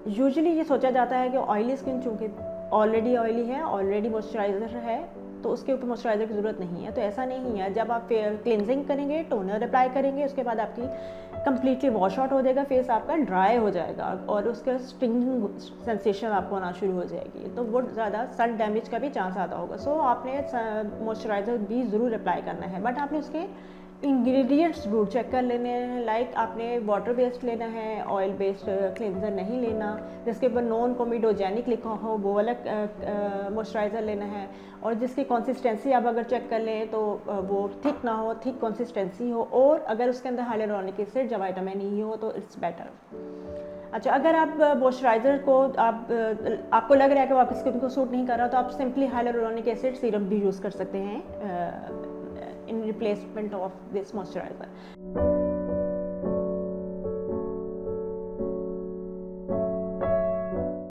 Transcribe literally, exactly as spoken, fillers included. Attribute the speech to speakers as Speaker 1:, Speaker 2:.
Speaker 1: Usually ये सोचा जाता है कि ऑयली स्किन चूँकि ऑलरेडी ऑयली है, ऑलरेडी मॉइस्चराइज़र है, तो उसके ऊपर मॉइस्चराइज़र की ज़रूरत नहीं है। तो ऐसा नहीं है, जब आप क्लिनजिंग करेंगे, टोनर अप्लाई करेंगे, उसके बाद आपकी कम्प्लीटली वॉश आउट हो जाएगा, फेस आपका ड्राई हो जाएगा और उसका स्टिंगिंग सेंसेशन आपको होना शुरू हो जाएगी, तो वो ज़्यादा सन डैमेज का भी चांस आता होगा। सो आपने मॉइस्चराइज़र भी ज़रूर अप्लाई करना है, बट आपने उसके इंग्रेडिएंट्स ज़रूर चेक कर लेने हैं। लाइक आपने वाटर बेस्ड लेना है, ऑयल बेस्ड क्लिनजर नहीं लेना, जिसके ऊपर नॉन कोमिडोजेनिक लिखा हो वो वाला मॉइस्चराइज़र लेना है। और जिसकी कंसिस्टेंसी आप अगर चेक कर लें तो वो थिक ना हो, थिक कंसिस्टेंसी हो, और अगर उसके अंदर हाइलुरोनिक एसिड या विटामिन ई हो तो इट्स बेटर। अच्छा, अगर आप मॉइस्चराइज़र को आप आपको लग रहा है कि वो आपकी स्किन को सूट नहीं कर रहा, तो आप सिंपली हाइलुरोनिक एसिड सीरम भी यूज़ कर सकते हैं in replacement of this moisturizer.